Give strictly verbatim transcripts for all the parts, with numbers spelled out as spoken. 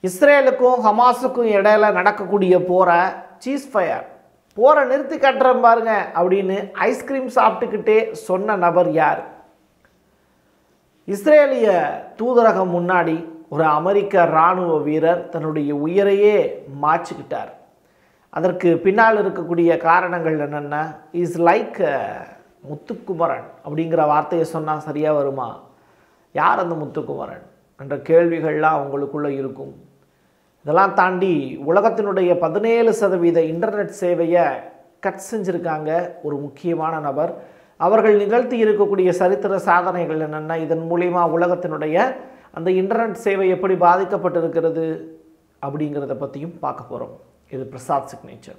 இஸ்ரேலுக்கும் ஹமாஸுக்கும் இடையில நடக்கக்கூடிய போரை சீஸ்ஃபயர் போரை நிறுத்தி கட்டுறேன் பாருங்க அப்படின்னு ஐஸ்கிரீம் சாப்பிட்டுக்கிட்டே சொன்ன நபர் யார்? இஸ்ரேலிய தூதரகம் முன்னாடி ஒரு அமெரிக்க இராணுவ வீரர் தன்னுடைய உயிரையே மாற்றிக்கிட்டார். அதற்கு பின்னால் இருக்கக்கூடிய காரணங்கள் என்னென்ன? இஸ் லைக் முத்துக்குமரன் அப்படிங்கிற வார்த்தையை சொன்னால் சரியாக வருமா? யார் அந்த முத்துக்குமரன் என்ற கேள்விகள்லாம் அவங்களுக்குள்ளே இருக்கும். இதெல்லாம் தாண்டி உலகத்தினுடைய பதினேழு சதவீத இன்டர்நெட் சேவையை கட் செஞ்சுருக்காங்க ஒரு முக்கியமான நபர். அவர்கள் நிகழ்த்தி இருக்கக்கூடிய சரித்திர சாதனைகள் என்னென்ன, இதன் மூலிமா உலகத்தினுடைய அந்த இன்டர்நெட் சேவை எப்படி பாதிக்கப்பட்டிருக்கிறது அப்படிங்கிறத பற்றியும் பார்க்க போகிறோம். இது பிரசாத் சிக்னேச்சர்.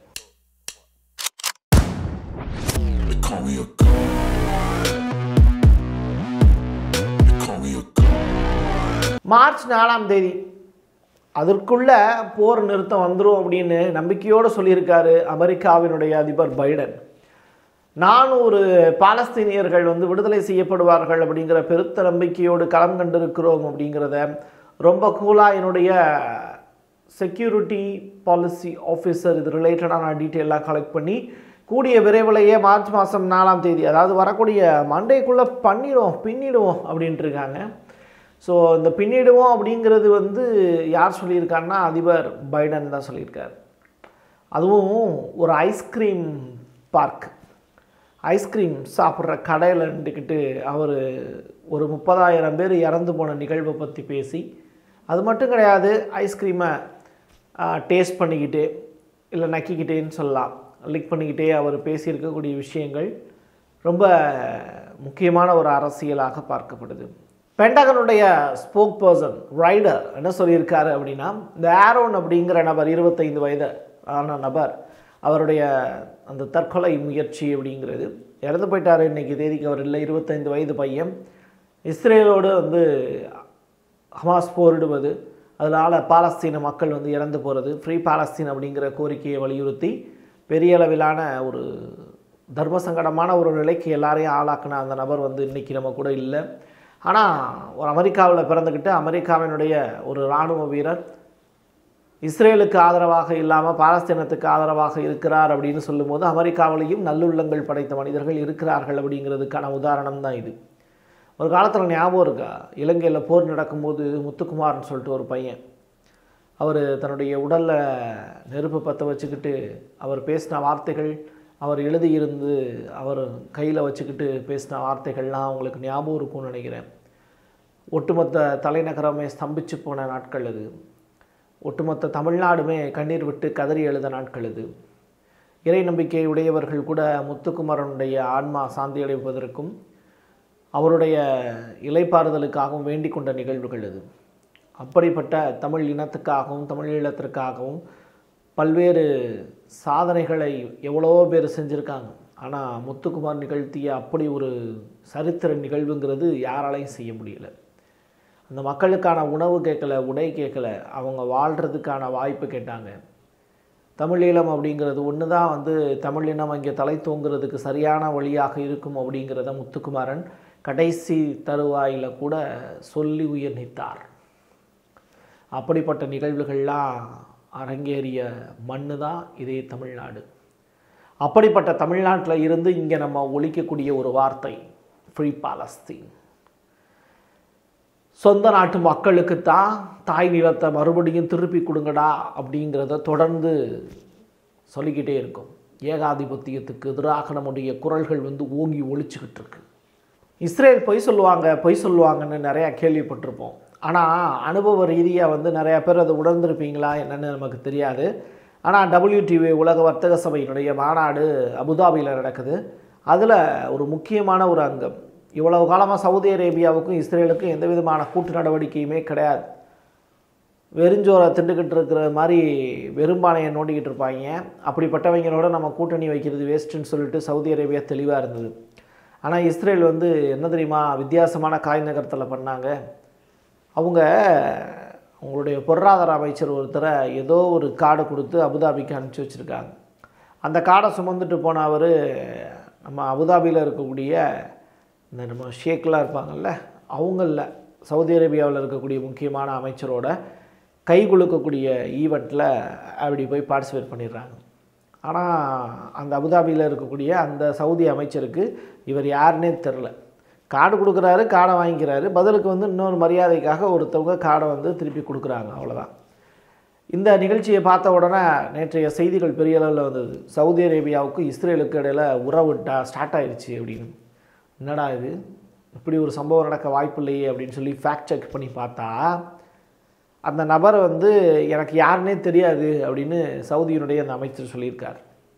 மார்ச் நாலாம் தேதி அதற்குள்ள போர் நிறுத்தம் வந்துடும் அப்படின்னு நம்பிக்கையோடு சொல்லியிருக்காரு அமெரிக்காவினுடைய அதிபர் பைடன். நானூறு பாலஸ்தீனியர்கள் வந்து விடுதலை செய்யப்படுவார்கள் அப்படிங்கிற பெருத்த நம்பிக்கையோடு களம் கண்டிருக்கிறோம் அப்படிங்கிறத ரொம்ப கூலாக என்னுடைய செக்யூரிட்டி பாலிசி ஆஃபீஸர் இது ரிலேட்டடான டீட்டெயிலாக கலெக்ட் பண்ணி கூடிய விரைவிலேயே மார்ச் மாதம் நாலாம் தேதி அதாவது வரக்கூடிய மண்டேக்குள்ளே பண்ணிடுவோம் பின்னிடுவோம் அப்படின்ட்டு இருக்காங்க. ஸோ இந்த பின்னிடுவோம் அப்படிங்கிறது வந்து யார் சொல்லியிருக்காருன்னா அதிபர் பைடன் தான் சொல்லியிருக்கார். அதுவும் ஒரு ஐஸ்கிரீம் பார்க் ஐஸ்கிரீம் சாப்பிட்ற கடையில் நின்றுக்கிட்டு அவர் ஒரு முப்பதாயிரம் பேர் இறந்து போன நிகழ்வை பற்றி பேசி, அது மட்டும் கிடையாது, ஐஸ்கிரீமை டேஸ்ட் பண்ணிக்கிட்டே இல்லை நக்கிக்கிட்டேன்னு சொல்லலாம், லிக் பண்ணிக்கிட்டே அவர் பேசியிருக்கக்கூடிய விஷயங்கள் ரொம்ப முக்கியமான ஒரு அரசியலாக பார்க்கப்படுது. பென்டகனுடைய ஸ்போக் பர்சன் ரைடர் என்ன சொல்லியிருக்காரு அப்படின்னா, இந்த ஆரோன் அப்படிங்கிற நபர் இருபத்தைந்து வயது ஆன நபர் அவருடைய அந்த தற்கொலை முயற்சி அப்படிங்கிறது இறந்து போயிட்டார். இன்றைக்கி தேதிக்கு அவர் இல்லை, இருபத்தைந்து வயது பையன். இஸ்ரேலோடு வந்து ஹமாஸ் போரிடுவது, அதனால் பாலஸ்தீன மக்கள் வந்து இறந்து போகிறது, ஃப்ரீ பாலஸ்தீன் அப்படிங்கிற கோரிக்கையை வலியுறுத்தி பெரிய அளவிலான ஒரு தர்ம சங்கடமான ஒரு நிலைக்கு எல்லாரையும் ஆளாக்குன அந்த நபர் வந்து இன்றைக்கி நம்ம கூட இல்லை. ஆனால் ஒரு அமெரிக்காவில் பிறந்துக்கிட்டு அமெரிக்காவினுடைய ஒரு இராணுவ வீரர் இஸ்ரேலுக்கு ஆதரவாக இல்லாமல் பாலஸ்தீனத்துக்கு ஆதரவாக இருக்கிறார் அப்படின்னு சொல்லும்போது அமெரிக்காவிலையும் நல்லுள்ளங்கள் படைத்த மனிதர்கள் இருக்கிறார்கள் அப்படிங்கிறதுக்கான உதாரணம் தான் இது. ஒரு காலத்தில் ஞாபகம் இருக்கா, இலங்கையில் போர் நடக்கும்போது முத்துக்குமார்னு சொல்லிட்டு ஒரு பையன், அவர் தன்னுடைய உடலில் நெருப்பு பற்ற வச்சுக்கிட்டு அவர் பேசின வார்த்தைகள், அவர் எழுதியிருந்து அவர் கையில் வச்சுக்கிட்டு பேசின வார்த்தைகள்லாம் அவங்களுக்கு ஞாபகம் இருக்கும்னு நினைக்கிறேன். ஒட்டுமொத்த தலைநகரமே ஸ்தம்பிச்சு போன நாட்கள் அது. ஒட்டுமொத்த தமிழ்நாடுமே கண்ணீர் விட்டு கதறி எழுத நாட்கள் இது. இறை நம்பிக்கை உடையவர்கள் கூட முத்துக்குமரனுடைய ஆன்மா சாந்தி அடைவதற்கும் அவருடைய இலைப்பாறுதலுக்காகவும் வேண்டிக் கொண்ட நிகழ்வுகள் இது. அப்படிப்பட்ட தமிழ் இனத்துக்காகவும் தமிழ் ஈழத்திற்காகவும் பல்வேறு சாதனைகளை எவ்வளோ பேர் செஞ்சுருக்காங்க. ஆனால் முத்துக்குமார் நிகழ்த்திய அப்படி ஒரு சரித்திர நிகழ்வுங்கிறது யாராலையும் செய்ய முடியலை. அந்த மக்களுக்கான உணவு கேட்கல, உடை கேட்கல, அவங்க வாழ்கிறதுக்கான வாய்ப்பு கேட்டாங்க. தமிழீழம் அப்படிங்கிறது ஒன்று தான் வந்து தமிழினம் அங்கே தலை தூங்குறதுக்கு சரியான வழியாக இருக்கும் அப்படிங்கிறத முத்துக்குமாரன் கடைசி தருவாயில் கூட சொல்லி உயர்நித்தார். அப்படிப்பட்ட நிகழ்வுகள்லாம் அரங்கேறிய மண்ணு தான் இதே தமிழ்நாடு. அப்படிப்பட்ட தமிழ்நாட்டில் இருந்து இங்கே நம்ம ஒலிக்கக்கூடிய ஒரு வார்த்தை ஃப்ரீ பாலஸ்தீன். சொந்த நாட்டு மக்களுக்கு தான் தாய் நிலத்தை மறுபடியும் திருப்பி கொடுங்கடா அப்படிங்கிறத தொடர்ந்து சொல்லிக்கிட்டே இருக்கும். ஏகாதிபத்தியத்துக்கு எதிராக நம்முடைய குரல்கள் வந்து ஓங்கி ஒழிச்சுக்கிட்டு இருக்கு. இஸ்ரேல் பொய் சொல்லுவாங்க பொய் சொல்லுவாங்கன்னு நிறையா கேள்விப்பட்டிருப்போம். ஆனால் அனுபவ ரீதியாக வந்து நிறையா பேர் அதை உணர்ந்திருப்பீங்களா என்னென்னு நமக்கு தெரியாது. ஆனால் டபிள்யூடிஓ உலக வர்த்தக சபையினுடைய மாநாடு அபுதாபியில் நடக்குது. அதில் ஒரு முக்கியமான ஒரு அங்கம், இவ்வளவு காலமாக சவுதி அரேபியாவுக்கும் இஸ்ரேலுக்கும் எந்த விதமான கூட்டு நடவடிக்கையுமே கிடையாது. வெறுஞ்சோரை திண்டுக்கிட்டு இருக்கிற மாதிரி வெறும்பானையை நோண்டிக்கிட்டு இருப்பாங்க. அப்படிப்பட்டவங்களோட நம்ம கூட்டணி வைக்கிறது வேஸ்ட்டுன்னு சொல்லிட்டு சவுதி அரேபியா தெளிவாக இருந்தது. ஆனால் இஸ்ரேல் வந்து என்ன தெரியுமா வித்தியாசமான காய் நகரத்தில் பண்ணாங்க. அவங்க அவங்களுடைய பொருளாதார அமைச்சர் ஒருத்தரை ஏதோ ஒரு கார்டை கொடுத்து அபுதாபிக்கு அனுப்பிச்சி வச்சுருக்காங்க. அந்த கார்டை சுமந்துட்டு போன அவர் நம்ம அபுதாபியில் இருக்கக்கூடிய இந்த நம்ம ஷேக்லாம் இருப்பாங்கள்ல அவங்களில் சவுதி அரேபியாவில் இருக்கக்கூடிய முக்கியமான அமைச்சரோட கை குலுக்கக்கூடிய ஈவெண்ட்டில் அப்படி போய் பார்ட்டிசிபேட் பண்ணிடுறாங்க. ஆனால் அந்த அபுதாபியில் இருக்கக்கூடிய அந்த சவுதி அமைச்சருக்கு இவர் யாருன்னே தெரில. கார்டு கொடுக்குறாரு, கார்டை வாங்கிக்கிறாரு, பதிலுக்கு வந்து இன்னொரு மரியாதைக்காக ஒருத்தவங்க கார்டை வந்து திருப்பி கொடுக்குறாங்க, அவ்வளோதான். இந்த நிகழ்ச்சியை பார்த்த உடனே நேற்றைய செய்திகள் பெரிய அளவில் வந்தது. சவுதி அரேபியாவுக்கு இஸ்ரேலுக்கு இடையில் உறவு ஸ்டார்ட் ஆயிடுச்சு அப்படின்னு. என்னடா இது, இப்படி ஒரு சம்பவம் நடக்க வாய்ப்பு இல்லையே அப்படின்னு சொல்லி ஃபேக்ட் செக் பண்ணி பார்த்தா அந்த நபர் வந்து எனக்கு யாருன்னே தெரியாது அப்படின்னு சவுதியினுடைய அந்த அமைச்சர் சொல்லியிருக்கார்.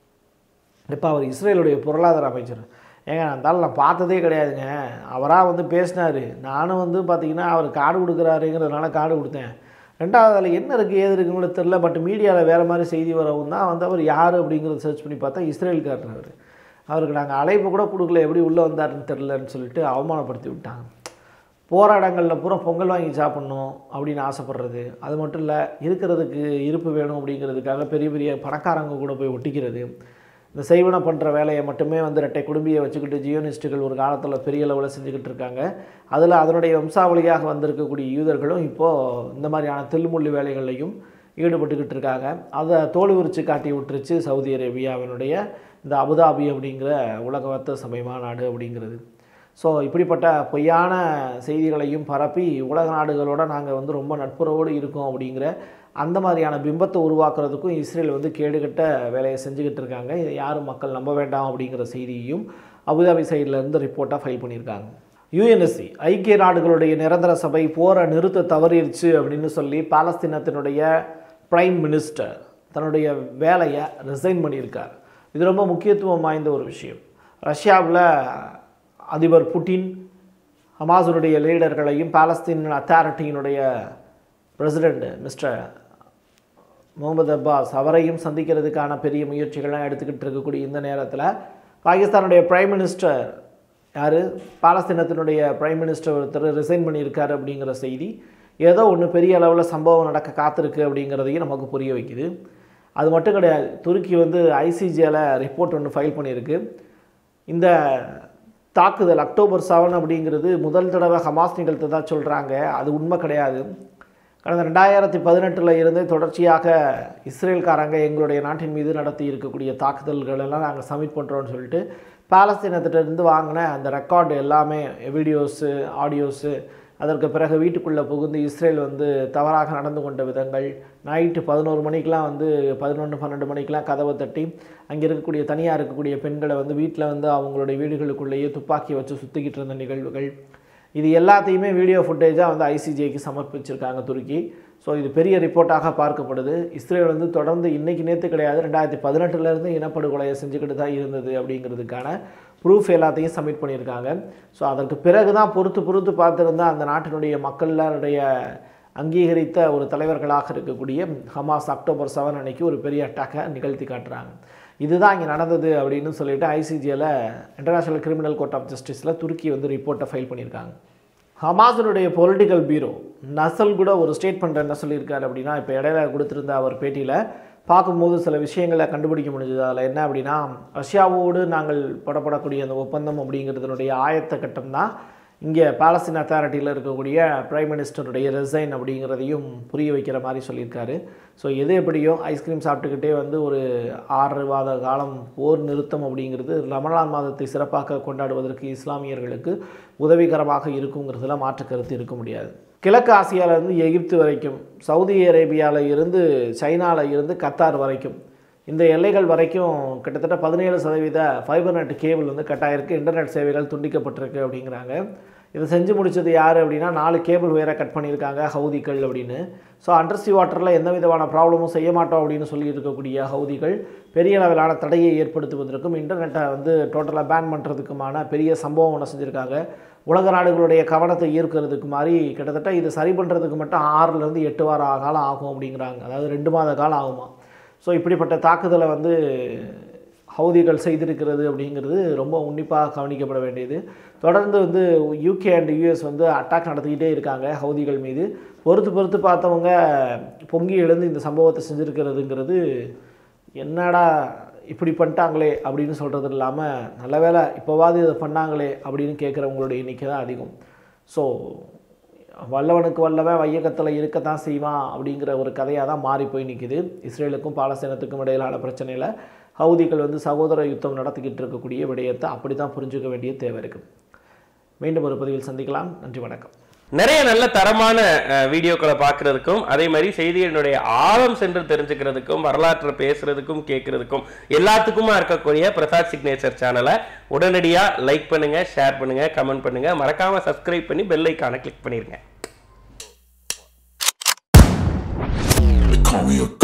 இப்போ அவர் இஸ்ரேலுடைய பொருளாதார அமைச்சர். ஏங்க இருந்தாலும் நான் பார்த்ததே கிடையாதுங்க, அவராக வந்து பேசினார். நானும் வந்து பார்த்திங்கன்னா அவர் கார்டு கொடுக்குறாருங்கிறதுனால கார்டு கொடுத்தேன். ரெண்டாவது அதில் என்ன இருக்குது ஏது இருக்குன்னு தெரில. பட் மீடியாவில் வேறு மாதிரி செய்தி வரவும் தான் வந்து அவர் யார் அப்படிங்கிறத சர்ச் பண்ணி பார்த்தா இஸ்ரேல்காரர். அவர் அவருக்கு நாங்கள் அழைப்பு கூட கொடுக்கல, எப்படி உள்ளே வந்தாருன்னு தெரிலன்னு சொல்லிட்டு அவமானப்படுத்தி விட்டாங்க. போராட்டங்களில் பூரா பொங்கல் வாங்கி சாப்பிட்ணும் அப்படின்னு ஆசைப்படுறது, அது மட்டும் இல்லை இருக்கிறதுக்கு இருப்பு வேணும் அப்படிங்கிறதுக்காக பெரிய பெரிய பணக்காரங்க கூட போய் ஒட்டிக்கிறது, இந்த செய்வன பண்ணுற வேலையை மட்டுமே வந்து ரெட்டை குடும்பியை வச்சுக்கிட்டு ஜியோனிஸ்ட்டுகள் ஒரு காலத்தில் பெரிய அளவில் செஞ்சுக்கிட்டு இருக்காங்க. அதில் அதனுடைய வம்சாவளியாக வந்திருக்கக்கூடிய யூதர்களும் இப்போது இந்த மாதிரியான தில்முள்ளி வேலைகளையும் ஈடுபட்டுக்கிட்டு இருக்காங்க. அதை தோல் உரிச்சு காட்டி விட்டுருச்சு சவுதி அரேபியாவினுடைய இந்த அபுதாபி அப்படிங்கிற உலக வர்த்தக சபை மாநாடு அப்படிங்கிறது. ஸோ இப்படிப்பட்ட பொய்யான செய்திகளையும் பரப்பி உலக நாடுகளோடு நாங்கள் வந்து ரொம்ப நட்புறவோடு இருக்கோம் அப்படிங்கிற அந்த மாதிரியான பிம்பத்தை உருவாக்குறதுக்கும் இஸ்ரேல் வந்து கேடுகட்ட வேலையை செஞ்சுக்கிட்டு இருக்காங்க. இதை யாரும் மக்கள் நம்ப வேண்டாம் அப்படிங்கிற செய்தியையும் அபுதாபி சைட்லேருந்து ரிப்போர்ட்டாக ஃபைல் பண்ணியிருக்காங்க. யுஎன்எஸ்சி ஐக்கிய நாடுகளுடைய நிரந்தர சபை போரை நிறுத்த தவறிடுச்சு அப்படின்னு சொல்லி பாலஸ்தீனத்தினுடைய பிரைம் மினிஸ்டர் தன்னுடைய வேலையை ரிசைன் பண்ணியிருக்கார். இது ரொம்ப முக்கியத்துவம் வாய்ந்த ஒரு விஷயம். ரஷ்யாவில் அதிபர் புட்டின் ஹமாஸுடைய லீடர்களையும் பாலஸ்தீன் அத்தாரிட்டியினுடைய பிரசிடெண்ட் மிஸ்டர் முகமது அப்பாஸ் அவரையும் சந்திக்கிறதுக்கான பெரிய முயற்சிகள்லாம் எடுத்துக்கிட்டு இருக்கக்கூடிய இந்த நேரத்தில் பாகிஸ்தானுடைய பிரைம் மினிஸ்டர் யார் பாலஸ்தீனத்தினுடைய பிரைம் மினிஸ்டர் ஒருத்தர் ரிசைன் பண்ணியிருக்காரு அப்படிங்கிற செய்தி ஏதோ ஒன்று பெரிய அளவில் சம்பவம் நடக்க காத்திருக்கு அப்படிங்கிறதையும் நமக்கு புரிய வைக்குது. அது மட்டும் கிடையாது, துருக்கி வந்து ஐசிஜியில் ரிப்போர்ட் ஒன்று ஃபைல் பண்ணியிருக்கு. இந்த தாக்குதல் அக்டோபர் செவன் அப்படிங்கிறது முதல் தடவை ஹமாஸ் நிகழ்த்ததா சொல்கிறாங்க. அது உண்மை கிடையாது. கடந்த ரெண்டாயிரத்தி பதினெட்டில் இருந்து தொடர்ச்சியாக இஸ்ரேல்காரங்க எங்களுடைய நாட்டின் மீது நடத்தி இருக்கக்கூடிய தாக்குதல்கள் எல்லாம் நாங்கள் சப்மிட் பண்ணுறோன்னு சொல்லிட்டு பாலஸ்தீனத்திலிருந்து வாங்கின அந்த ரெக்கார்டு எல்லாமே வீடியோஸு ஆடியோஸு, அதற்கு பிறகு வீட்டுக்குள்ளே புகுந்து இஸ்ரேல் வந்து தவறாக நடந்து கொண்ட விதங்கள், நைட்டு பதினோரு மணிக்கெலாம் வந்து பதினொன்று பன்னெண்டு மணிக்கெலாம் கதவை தட்டி அங்கே இருக்கக்கூடிய தனியாக இருக்கக்கூடிய பெண்களை வந்து வீட்டில் வந்து அவங்களுடைய வீடுகளுக்குள்ளேயே துப்பாக்கி வச்சு சுற்றிக்கிட்டு இருந்த நிகழ்வுகள், இது எல்லாத்தையுமே வீடியோ ஃபுட்டேஜாக வந்து ஐசிஜேக்கு சமர்ப்பிச்சிருக்காங்க துருக்கி. ஸோ இது பெரிய ரிப்போர்ட்டாக பார்க்கப்படுது. இஸ்ரேல் வந்து தொடர்ந்து இன்றைக்கி நேற்று கிடையாது, ரெண்டாயிரத்தி பதினெட்டுலேருந்து இனப்படுகொலையை செஞ்சுக்கிட்டு தான் இருந்தது அப்படிங்கிறதுக்கான ப்ரூஃப் எல்லாத்தையும் சப்மிட் பண்ணியிருக்காங்க. ஸோ அதற்கு பிறகு தான் பொறுத்து பொறுத்து பார்த்துருந்தா அந்த நாட்டினுடைய மக்களுடைய அங்கீகரித்த ஒரு தலைவர்களாக இருக்கக்கூடிய ஹமாஸ் அக்டோபர் செவன் அன்னைக்கு ஒரு பெரிய அட்டாக்கை நிகழ்த்தி காட்டுறாங்க. இதுதான் இங்கே நடந்தது அப்படின்னு சொல்லிட்டு ஐசிஜியில் இன்டர்நேஷ்னல் கிரிமினல் கோர்ட் ஆஃப் ஜஸ்டிஸில் துருக்கி வந்து ரிப்போர்ட்டை ஃபைல் பண்ணியிருக்காங்க. ஹமாஸினுடைய பொலிட்டிக்கல் பீரோ நசல் கூட ஒரு ஸ்டேட்மெண்ட் என்ன சொல்லியிருக்காரு அப்படின்னா, இப்போ இடையில கொடுத்துருந்த அவர் பேட்டியில் பார்க்கும்போது சில விஷயங்களை கண்டுபிடிக்க முடிஞ்சது. அதில் என்ன அப்படின்னா, ரஷ்யாவோடு நாங்கள் போடப்படக்கூடிய அந்த ஒப்பந்தம் அப்படிங்கிறதுனுடைய ஆயத்த கட்டம் தான் இங்கே பாலஸ்தீன் அத்தாரிட்டியில் இருக்கக்கூடிய பிரைம் மினிஸ்டருடைய ரிசைன் அப்படிங்கிறதையும் புரிய வைக்கிற மாதிரி சொல்லியிருக்காரு. ஸோ எது எப்படியோ ஐஸ்கிரீம் சாப்பிட்டுக்கிட்டே வந்து ஒரு ஆறு மாத காலம் போர் நிறுத்தம் அப்படிங்கிறது ரமலான் மாதத்தை சிறப்பாக கொண்டாடுவதற்கு இஸ்லாமியர்களுக்கு உதவிகரமாக இருக்குங்கிறதுல மாற்று கருத்து இருக்க முடியாது. கிழக்கு ஆசியாவிலேருந்து எகிப்து வரைக்கும், சவுதி அரேபியாவில் இருந்து சைனாவில் இருந்து கத்தார் வரைக்கும், இந்த எல்லைகள் வரைக்கும் கிட்டத்தட்ட பதினேழு சதவீத ஃபைபர் நெட் கேபிள் வந்து கட்டாயிருக்கு, இன்டர்நெட் சேவைகள் துண்டிக்கப்பட்டிருக்கு அப்படிங்கிறாங்க. இதை செஞ்சு முடித்தது யார் அப்படின்னா, நாலு கேபிள் ஒயரை கட் பண்ணியிருக்காங்க ஹவுதிகள் அப்படின்னு. ஸோ அண்டர்சி வாட்டரில் எந்த விதமான ப்ராப்ளமும் செய்ய மாட்டோம் அப்படின்னு சொல்லி இருக்கக்கூடிய ஹவுதிகள் பெரிய அளவிலான தடையை ஏற்படுத்துவதற்கும் இன்டர்நெட்டை வந்து டோட்டலாக பேன் பண்ணுறதுக்குமான பெரிய சம்பவம் ஒன்று செஞ்சுருக்காங்க. உலக நாடுகளுடைய கவனத்தை ஈர்க்கிறதுக்கு மாதிரி கிட்டத்தட்ட இது சரி பண்ணுறதுக்கு மட்டும் ஆறுலேருந்து எட்டு வார காலம் ஆகும் அப்படிங்கிறாங்க. அதாவது ரெண்டு மாத காலம் ஆகுமா. ஸோ இப்படிப்பட்ட தாக்குதலை வந்து ஹவுதிகள் செய்திருக்கிறது அப்படிங்கிறது ரொம்ப உன்னிப்பாக கவனிக்கப்பட வேண்டியது. தொடர்ந்து வந்து யூகே அண்ட் யூஎஸ் வந்து அட்டாக் நடத்திக்கிட்டே இருக்காங்க ஹவுதிகள் மீது. பொறுத்து பொறுத்து பார்த்தவங்க பொங்கி எழுந்து இந்த சம்பவத்தை செஞ்சுருக்கிறதுங்கிறது என்னடா இப்படி பண்ணிட்டாங்களே அப்படின்னு சொல்கிறது இல்லாமல், நல்ல வேலை இப்போவாது இதை பண்ணாங்களே அப்படின்னு கேட்குறவங்களுடைய எண்ணிக்கை தான் அதிகம். ஸோ வல்லவனுக்கு வல்லவன் வையகத்தில் இருக்கத்தான் செய்வான் அப்படிங்கிற ஒரு கதையாக தான் மாறி போய் நிற்கிது. இஸ்ரேலுக்கும் பாலஸ்தீனத்துக்கும் இடையிலான பிரச்சனையில் ஹவுதிகள் வந்து சகோதர யுத்தம் நடத்திக்கிட்டு இருக்கக்கூடிய விடயத்தை அப்படி தான் புரிஞ்சுக்க வேண்டிய தேவை இருக்குது. மீண்டும் ஒரு பதிவில் சந்திக்கலாம். நன்றி, வணக்கம். நிறைய நல்ல தரமான வீடியோக்களை பார்க்கறதுக்கும் அதே மாதிரி செய்திகளினுடைய ஆழம் சென்று தெரிஞ்சுக்கிறதுக்கும் வரலாற்றை பேசுறதுக்கும் கேட்கறதுக்கும் எல்லாத்துக்குமா இருக்கக்கூடிய பிரசாத் சிக்னேச்சர் சேனலை உடனடியா லைக் பண்ணுங்க, ஷேர் பண்ணுங்க, கமெண்ட் பண்ணுங்க, மறக்காம சப்ஸ்கிரைப் பண்ணி பெல் ஐகானை கிளிக் பண்ணிருங்க.